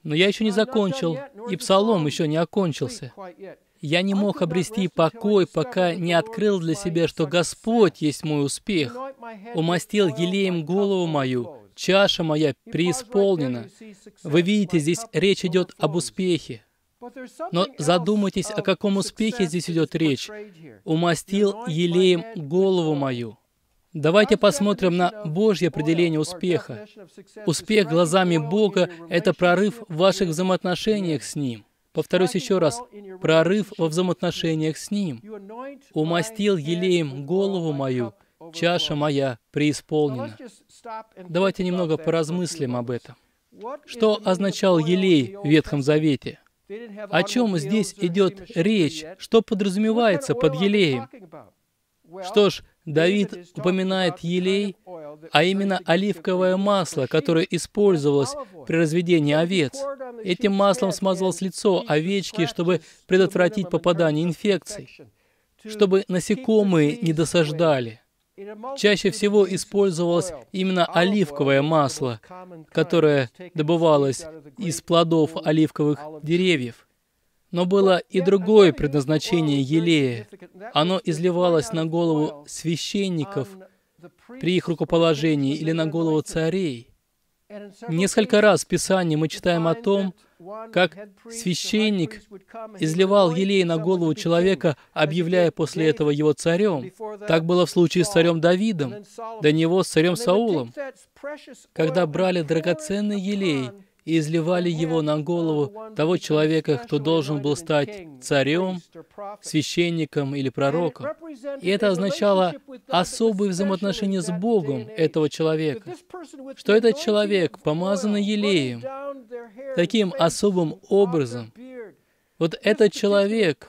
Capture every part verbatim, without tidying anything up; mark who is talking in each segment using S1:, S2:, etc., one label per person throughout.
S1: Но я еще не закончил, и псалом еще не окончился. Я не мог обрести покой, пока не открыл для себя, что Господь есть мой успех. Умастил елеем голову мою, чаша моя преисполнена. Вы видите, здесь речь идет об успехе. Но задумайтесь, о каком успехе здесь идет речь. Умастил елеем голову мою. Давайте посмотрим на Божье определение успеха. Успех глазами Бога — это прорыв в ваших взаимоотношениях с Ним. Повторюсь еще раз. Прорыв во взаимоотношениях с Ним. Умастил елеем голову мою, чаша моя преисполнена. Давайте немного поразмыслим об этом. Что означал елей в Ветхом Завете? О чем здесь идет речь? Что подразумевается под елеем? Что ж, Давид упоминает елей, а именно оливковое масло, которое использовалось при разведении овец. Этим маслом смазывалось лицо овечки, чтобы предотвратить попадание инфекций, чтобы насекомые не досаждали. Чаще всего использовалось именно оливковое масло, которое добывалось из плодов оливковых деревьев. Но было и другое предназначение елея. Оно изливалось на голову священников при их рукоположении или на голову царей. Несколько раз в Писании мы читаем о том, как священник изливал елей на голову человека, объявляя после этого его царем. Так было в случае с царем Давидом, до него с царем Саулом. Когда брали драгоценный елей и изливали его на голову того человека, кто должен был стать царем, священником или пророком. И это означало особые взаимоотношения с Богом этого человека. Что этот человек, помазанный елеем, таким особым образом, вот этот человек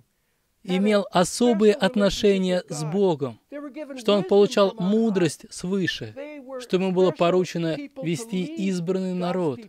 S1: имел особые отношения с Богом, что он получал мудрость свыше, что ему было поручено вести избранный народ.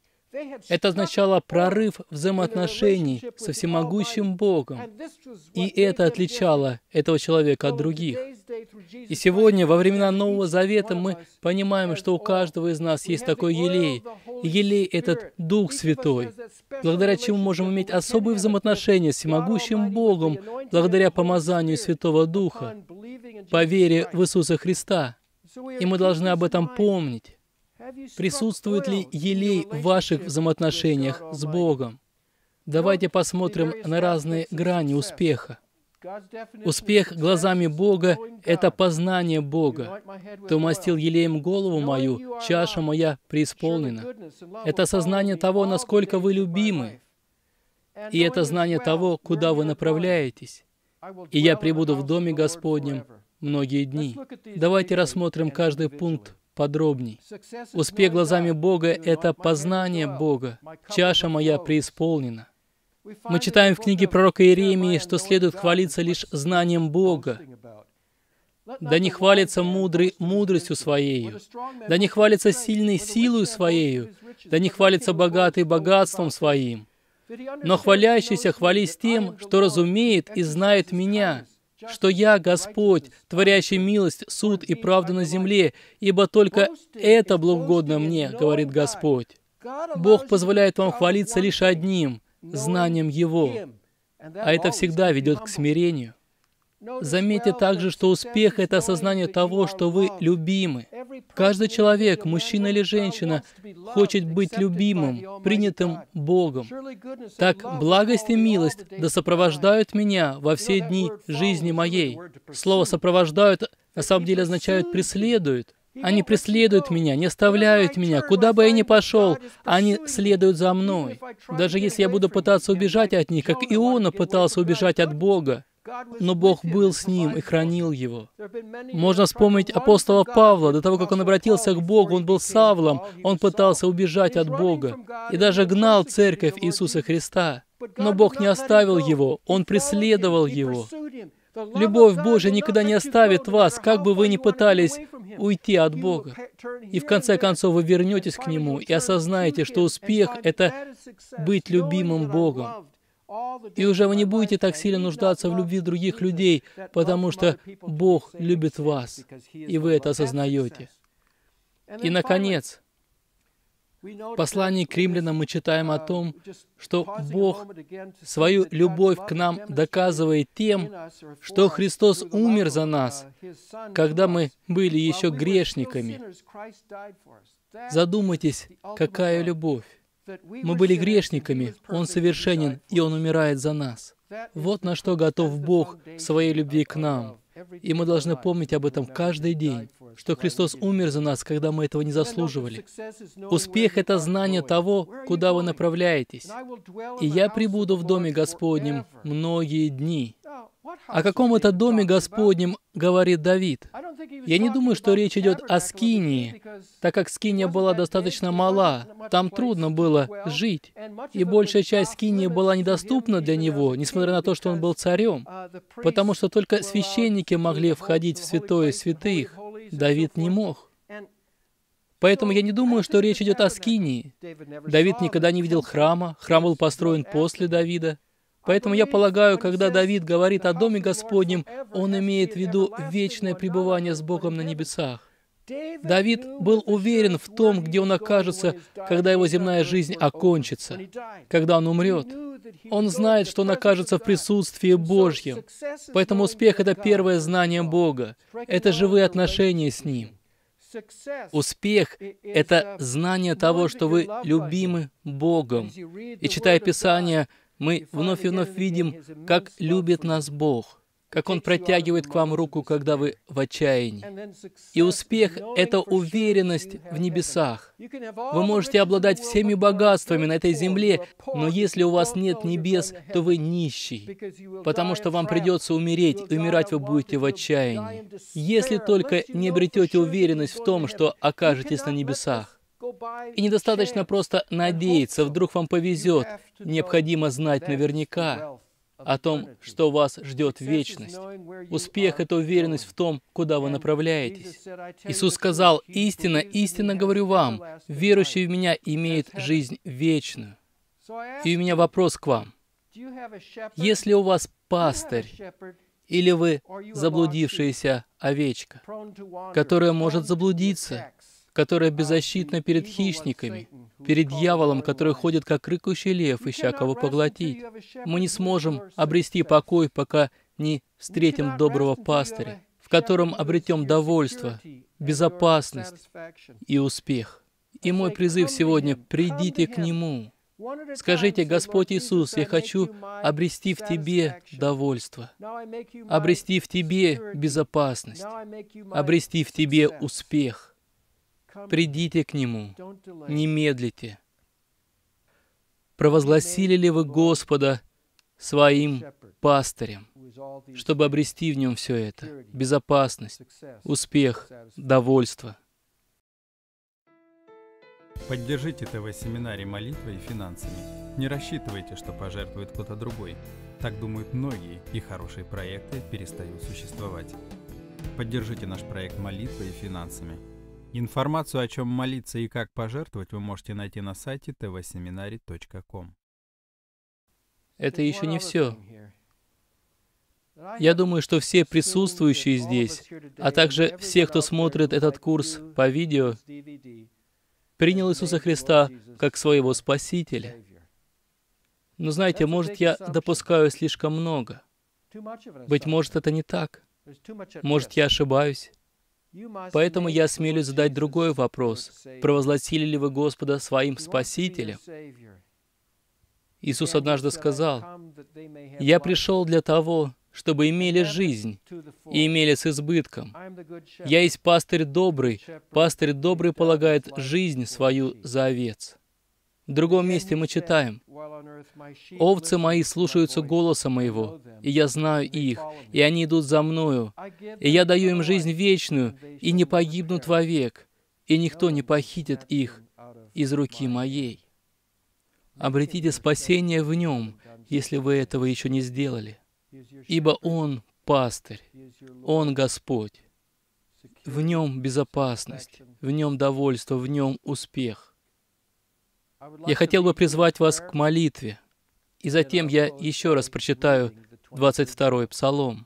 S1: Это означало прорыв взаимоотношений со всемогущим Богом, и это отличало этого человека от других. И сегодня, во времена Нового Завета, мы понимаем, что у каждого из нас есть такой елей. И елей — этот Дух Святой, благодаря чему мы можем иметь особые взаимоотношения с всемогущим Богом, благодаря помазанию Святого Духа, по вере в Иисуса Христа. И мы должны об этом помнить. Присутствует ли елей в ваших взаимоотношениях с Богом? Давайте посмотрим на разные грани успеха. Успех глазами Бога — это познание Бога. Ты умастил елеем голову мою, чаша моя преисполнена. Это сознание того, насколько вы любимы. И это знание того, куда вы направляетесь. И я пребуду в доме Господнем многие дни. Давайте рассмотрим каждый пункт подробней. Успех глазами Бога — это познание Бога. Чаша моя преисполнена. Мы читаем в книге пророка Иеремии, что следует хвалиться лишь знанием Бога. Да не хвалится мудрый мудростью своею, да не хвалится сильный силою своею, да не хвалится богатый богатством своим. Но хвалящийся хвались тем, что разумеет и знает Меня, что Я Господь, творящий милость, суд и правду на земле, ибо только это благоугодно Мне, говорит Господь. Бог позволяет вам хвалиться лишь одним — знанием Его, а это всегда ведет к смирению. Заметьте также, что успех — это осознание того, что вы любимы. Каждый человек, мужчина или женщина, хочет быть любимым, принятым Богом. Так, благость и милость да сопровождают меня во все дни жизни моей. Слово «сопровождают» на самом деле означает «преследуют». Они преследуют меня, не оставляют меня. Куда бы я ни пошел, они следуют за мной. Даже если я буду пытаться убежать от них, как Иона пытался убежать от Бога, но Бог был с ним и хранил его. Можно вспомнить апостола Павла. До того, как он обратился к Богу, он был Савлом, он пытался убежать от Бога и даже гнал церковь Иисуса Христа. Но Бог не оставил его, Он преследовал его. Любовь Божья никогда не оставит вас, как бы вы ни пытались уйти от Бога. И в конце концов вы вернетесь к Нему и осознаете, что успех — это быть любимым Богом. И уже вы не будете так сильно нуждаться в любви других людей, потому что Бог любит вас, и вы это осознаете. И, наконец, В послании к римлянам мы читаем о том, что Бог свою любовь к нам доказывает тем, что Христос умер за нас, когда мы были еще грешниками. Задумайтесь, какая любовь. Мы были грешниками, Он совершенен, и Он умирает за нас. Вот на что готов Бог в своей любви к нам. И мы должны помнить об этом каждый день, что Христос умер за нас, когда мы этого не заслуживали. Успех — это знание того, куда вы направляетесь. «И я пребуду в доме Господнем многие дни». О каком это доме Господнем говорит Давид? Я не думаю, что речь идет о Скинии, так как Скиния была достаточно мала, там трудно было жить, и большая часть Скинии была недоступна для него, несмотря на то, что он был царем, потому что только священники могли входить в святое святых. Давид не мог. Поэтому я не думаю, что речь идет о Скинии. Давид никогда не видел храма, храм был построен после Давида. Поэтому я полагаю, когда Давид говорит о Доме Господнем, он имеет в виду вечное пребывание с Богом на небесах. Давид был уверен в том, где он окажется, когда его земная жизнь окончится, когда он умрет. Он знает, что он окажется в присутствии Божьем. Поэтому успех — это первое знание Бога. Это живые отношения с Ним. Успех — это знание того, что вы любимы Богом. И читая Писание, мы вновь и вновь видим, как любит нас Бог, как Он протягивает к вам руку, когда вы в отчаянии. И успех — это уверенность в небесах. Вы можете обладать всеми богатствами на этой земле, но если у вас нет небес, то вы нищий, потому что вам придется умереть, и умирать вы будете в отчаянии, если только не обретете уверенность в том, что окажетесь на небесах. И недостаточно просто надеяться, вдруг вам повезет. Необходимо знать наверняка о том, что вас ждет вечность. Успех — это уверенность в том, куда вы направляетесь. Иисус сказал: «Истинно, истинно говорю вам, верующий в Меня имеет жизнь вечную». И у меня вопрос к вам. Если у вас пастырь, или вы заблудившаяся овечка, которая может заблудиться, которая беззащитна перед хищниками, перед дьяволом, который ходит как рыкающий лев, ища кого поглотить. Мы не сможем обрести покой, пока не встретим доброго пастыря, в котором обретем довольство, безопасность и успех. И мой призыв сегодня — придите к Нему. Скажите: «Господь Иисус, я хочу обрести в Тебе довольство, обрести в Тебе безопасность, обрести в Тебе успех». Придите к Нему, не медлите. Провозгласили ли вы Господа своим пастырем, чтобы обрести в Нем все это? Безопасность, успех, довольство.
S2: Поддержите ТВ-семинарий молитвой и финансами. Не рассчитывайте, что пожертвует кто-то другой. Так думают многие, и хорошие проекты перестают существовать. Поддержите наш проект молитвой и финансами. Информацию, о чем молиться и как пожертвовать, вы можете найти на сайте тэ вэ семинарий точка ком.
S1: Это еще не все. Я думаю, что все присутствующие здесь, а также все, кто смотрит этот курс по видео, принял Иисуса Христа как своего Спасителя. Но знаете, может, я допускаю слишком много. Быть может, это не так. Может, я ошибаюсь. Поэтому я осмелюсь задать другой вопрос. Провозгласили ли вы Господа своим Спасителем? Иисус однажды сказал: «Я пришел для того, чтобы имели жизнь, и имели с избытком. Я есть пастырь добрый, пастырь добрый полагает жизнь свою за овец». В другом месте мы читаем: «Овцы мои слушаются голоса моего, и я знаю их, и они идут за мною, и я даю им жизнь вечную, и не погибнут вовек, и никто не похитит их из руки моей». Обретите спасение в Нем, если вы этого еще не сделали, ибо Он пастырь, Он Господь. В Нем безопасность, в Нем довольство, в Нем успех. Я хотел бы призвать вас к молитве, и затем я еще раз прочитаю двадцать второй Псалом.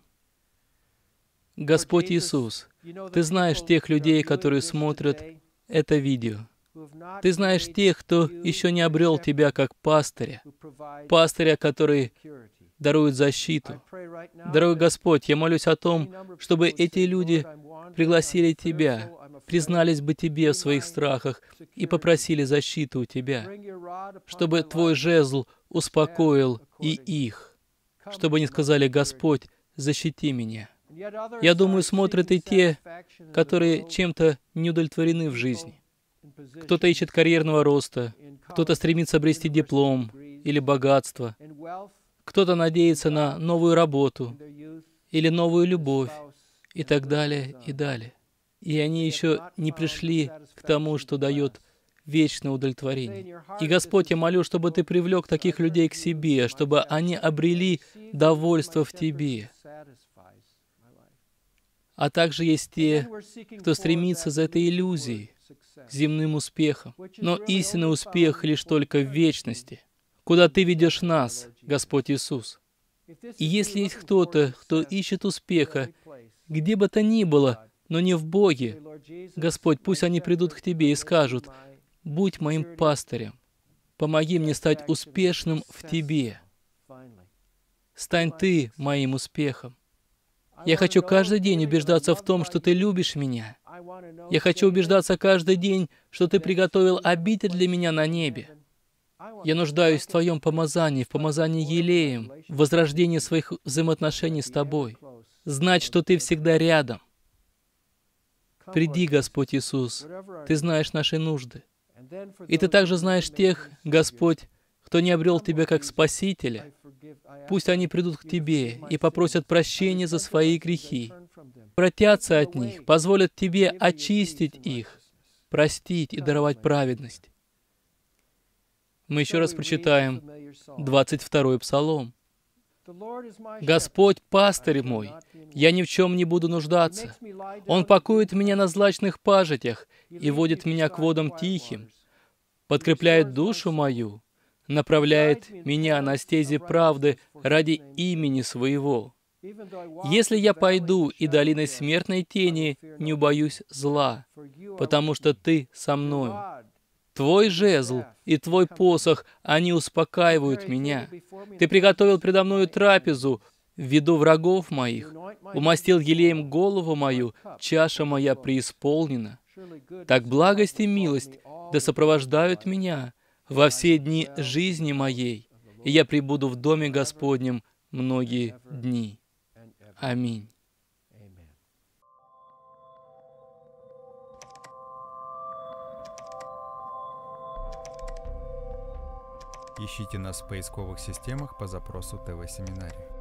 S1: «Господь Иисус, Ты знаешь тех людей, которые смотрят это видео. Ты знаешь тех, кто еще не обрел Тебя как пастыря, пастыря, который дарует защиту. Дорогой Господь, я молюсь о том, чтобы эти люди пригласили Тебя, признались бы Тебе в своих страхах и попросили защиту у Тебя, чтобы Твой жезл успокоил и их, чтобы они сказали: «Господь, защити меня». Я думаю, смотрят и те, которые чем-то не удовлетворены в жизни. Кто-то ищет карьерного роста, кто-то стремится обрести диплом или богатство, кто-то надеется на новую работу или новую любовь и так далее, и далее. И они еще не пришли к тому, что дает вечное удовлетворение. И, Господь, я молю, чтобы Ты привлек таких людей к себе, чтобы они обрели довольство в Тебе. А также есть те, кто стремится за этой иллюзией, к земным успехам. Но истинный успех лишь только в вечности, куда Ты ведешь нас, Господь Иисус. И если есть кто-то, кто ищет успеха, где бы то ни было, но не в Боге, Господь, пусть они придут к Тебе и скажут: «Будь моим пастырем, помоги мне стать успешным в Тебе. Стань Ты моим успехом. Я хочу каждый день убеждаться в том, что Ты любишь меня. Я хочу убеждаться каждый день, что Ты приготовил обитель для меня на небе. Я нуждаюсь в Твоем помазании, в помазании елеем, в возрождении своих взаимоотношений с Тобой. Знать, что Ты всегда рядом. Приди, Господь Иисус, Ты знаешь наши нужды. И Ты также знаешь тех, Господь, кто не обрел Тебя как Спасителя. Пусть они придут к Тебе и попросят прощения за свои грехи, обратятся от них, позволят Тебе очистить их, простить и даровать праведность. Мы еще раз прочитаем двадцать второй Псалом. «Господь, пастырь мой, я ни в чем не буду нуждаться. Он покоит меня на злачных пажитях и водит меня к водам тихим, подкрепляет душу мою, направляет меня на стези правды ради имени Своего. Если я пойду и долиной смертной тени, не убоюсь зла, потому что Ты со мною. Твой жезл и Твой посох, они успокаивают меня. Ты приготовил предо мною трапезу в виду врагов моих, умастил елеем голову мою, чаша моя преисполнена. Так благость и милость да сопровождают меня во все дни жизни моей, и я пребуду в доме Господнем многие дни. Аминь».
S2: Ищите нас в поисковых системах по запросу ТВ-семинарий.